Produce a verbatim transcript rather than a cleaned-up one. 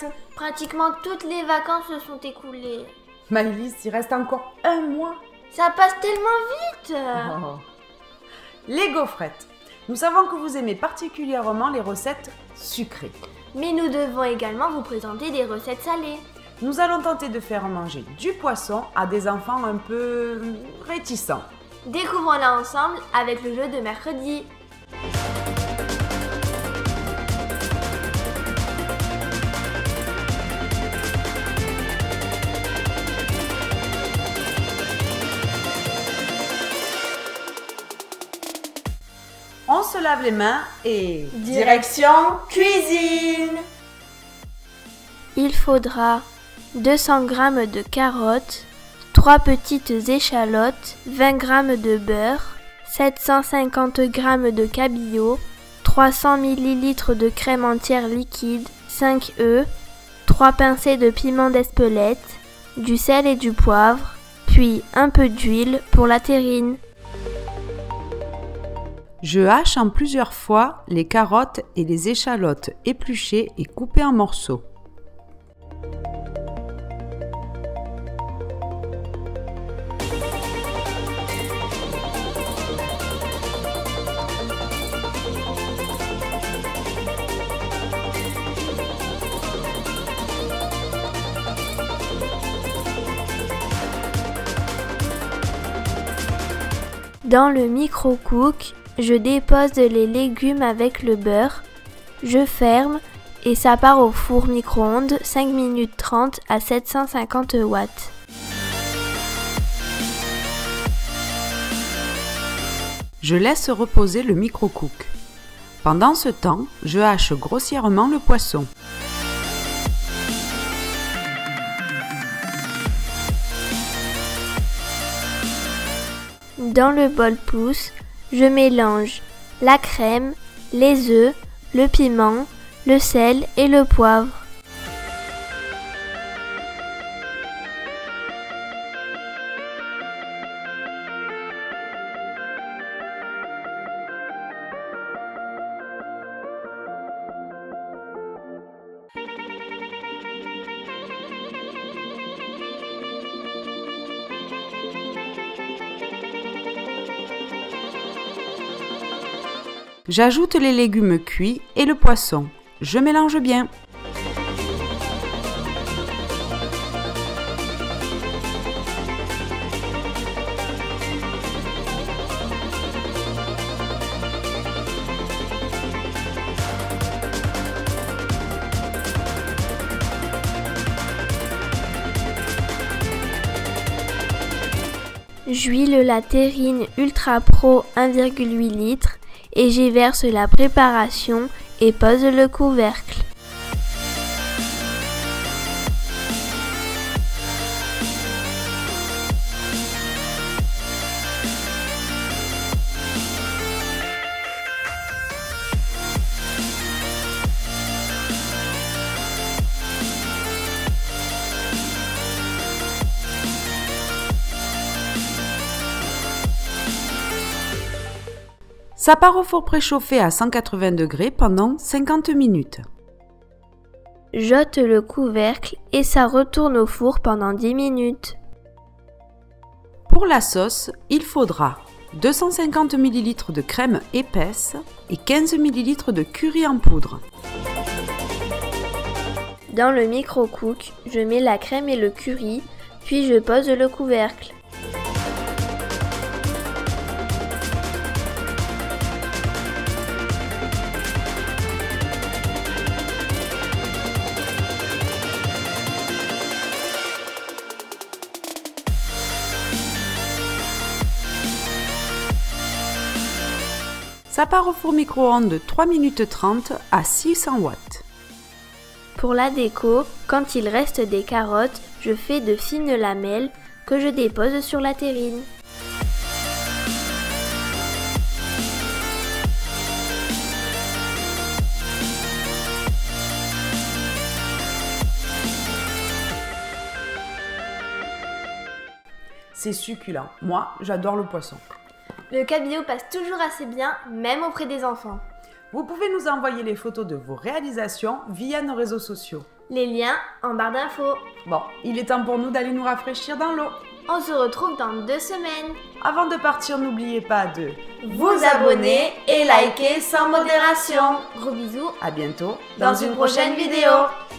Pratiquement toutes les vacances se sont écoulées. Maëlys, il reste encore un mois. Ça passe tellement vite. Oh. Les gaufrettes. Nous savons que vous aimez particulièrement les recettes sucrées. Mais nous devons également vous présenter des recettes salées. Nous allons tenter de faire manger du poisson à des enfants un peu réticents. Découvrons-la ensemble avec le jeu de mercredi. On se lave les mains et... Direction cuisine. Il faudra deux cents grammes de carottes, trois petites échalotes, vingt grammes de beurre, sept cent cinquante grammes de cabillaud, trois cents millilitres de crème entière liquide, cinq œufs, trois pincées de piment d'Espelette, du sel et du poivre, puis un peu d'huile pour la terrine. Je hache en plusieurs fois les carottes et les échalotes épluchées et coupées en morceaux. Dans le micro-cook, je dépose les légumes avec le beurre, je ferme et ça part au four micro-ondes cinq minutes trente à sept cent cinquante watts. Je laisse reposer le micro-cook. Pendant ce temps, je hache grossièrement le poisson. Dans le bol pousse, je mélange la crème, les œufs, le piment, le sel et le poivre. J'ajoute les légumes cuits et le poisson. Je mélange bien. J'huile la terrine Ultra Pro un virgule huit litres et j'y verse la préparation et pose le couvercle. Ça part au four préchauffé à cent quatre-vingts degrés pendant cinquante minutes. J'ôte le couvercle et ça retourne au four pendant dix minutes. Pour la sauce, il faudra deux cent cinquante millilitres de crème épaisse et quinze millilitres de curry en poudre. Dans le micro-cook, je mets la crème et le curry, puis je pose le couvercle. Ça part au four micro-ondes de trois minutes trente à six cents watts. Pour la déco, quand il reste des carottes, je fais de fines lamelles que je dépose sur la terrine. C'est succulent. Moi, j'adore le poisson. Le cabillaud passe toujours assez bien, même auprès des enfants. Vous pouvez nous envoyer les photos de vos réalisations via nos réseaux sociaux. Les liens en barre d'infos. Bon, il est temps pour nous d'aller nous rafraîchir dans l'eau. On se retrouve dans deux semaines. Avant de partir, n'oubliez pas de vous abonner et liker sans modération. Gros bisous. À bientôt dans, dans une prochaine vidéo.